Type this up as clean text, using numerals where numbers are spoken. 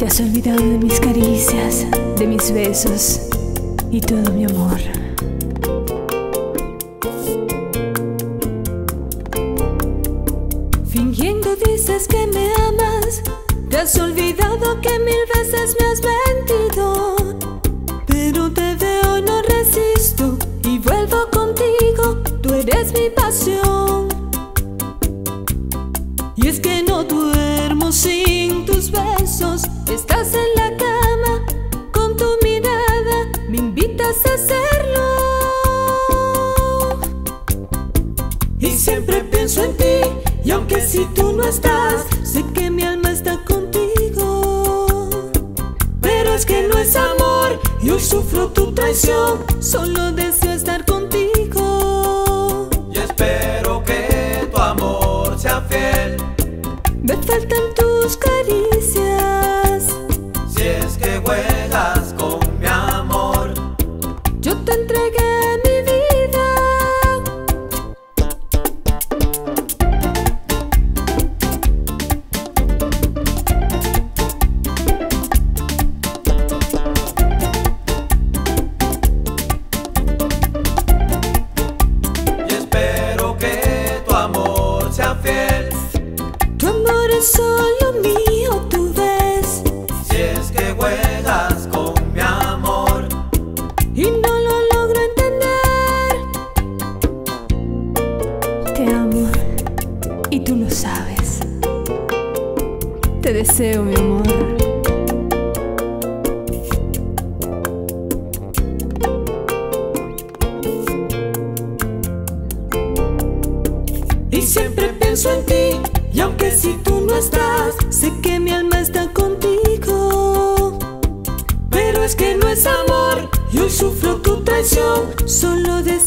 Te has olvidado de mis caricias, de mis besos y todo mi amor. Fingiendo dices que me amas, te has olvidado que 1000 veces me has mentido. Pero te veo y no resisto y vuelvo contigo, tú eres mi pasión. Y es que no duermo sin tus besos, estás en la cama con tu mirada, me invitas a hacerlo. Y siempre pienso en ti, y aunque si tú no estás, sé que mi alma está contigo. Pero es que no es amor, y hoy sufro tu traición, solo deseo estar contigo. Y espero que tu amor sea fiel. Me faltan tus caricias, Si es que juegas con mi amor, yo te entregué mi vida. y espero que tu amor sea fiel. Tu amor es solo mío, tú ves, Si es que juegas con mi amor, y no lo logro entender. Te amo, y tú lo sabes. Te deseo, mi amor. y siempre pienso en ti, Y aunque si tú no estás, sé que mi alma está contigo. Pero es que no es amor, y hoy sufro tu traición, solo deseo